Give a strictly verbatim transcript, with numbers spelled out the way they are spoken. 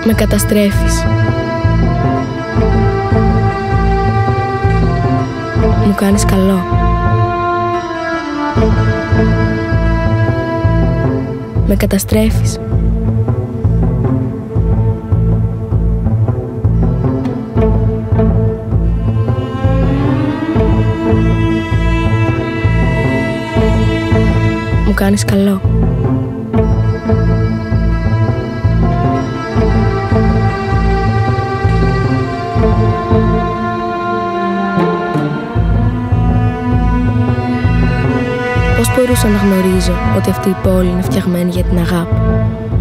Με καταστρέφεις. Μου κάνεις καλό. Με καταστρέφεις. Μου κάνεις καλό. Πώς μπορούσα να γνωρίζω ότι αυτή η πόλη είναι φτιαγμένη για την αγάπη?